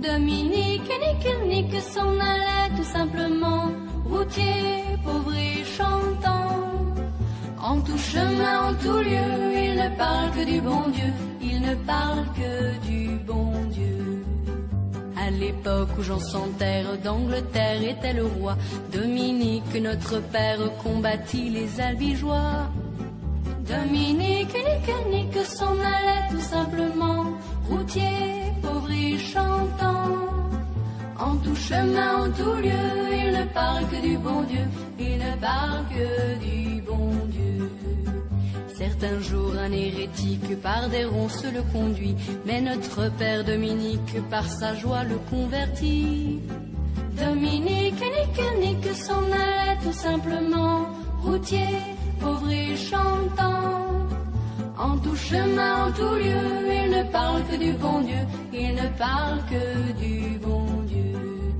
Dominique nique s'en allait tout simplement, routier, pauvre et chantant. En tout chemin, en tout lieu, il ne parle que du bon Dieu, il ne parle que du bon Dieu. À l'époque où Jean sans terre d'Angleterre était le roi, Dominique, notre père, combattit les albigeois. Dominique nique s'en allait tout simplement, routier, pauvre et chantant. En tout chemin, en tout lieu, il ne parle que du bon Dieu, il ne parle que du bon Dieu. Certains jours, un hérétique par des ronces le conduit, mais notre père Dominique, par sa joie, le convertit. Dominique nique s'en allait tout simplement, routier, pauvre et chantant. En tout chemin, en tout lieu, il ne parle que du bon Dieu, il ne parle que du bon Dieu.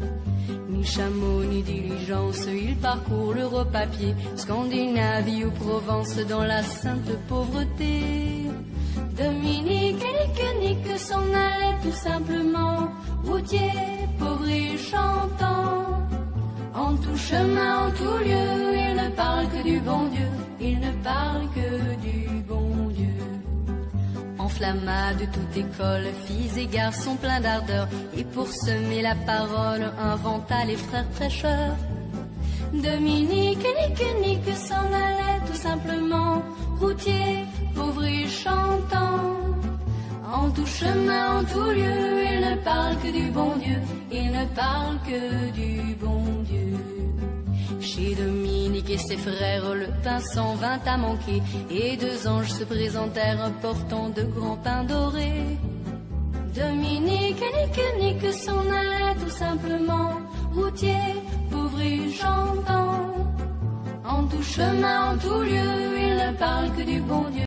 Ni chameau, ni diligence, il parcourt l'Europe à pied, Scandinavie ou Provence, dans la sainte pauvreté. Dominique nique s'en allait tout simplement, routier, pauvre et chantant. En tout chemin, en tout lieu, il ne parle que du bon Dieu, il ne parle que du bon Dieu. Enflamma de toute école, filles et garçons pleins d'ardeur, et pour semer la parole, inventa les frères prêcheurs. Dominique nique s'en allait tout simplement, routier, pauvre et chantant. En tout chemin, en tout lieu, il ne parle que du bon Dieu, il ne parle que du bon Dieu. Chez Dominique et ses frères, le pain s'en vint à manquer, et deux anges se présentèrent portant de grands pains dorés. Dominique nique s'en allait tout simplement, routier, pauvre et chantant. En tout chemin, en tout lieu, il ne parle que du bon Dieu.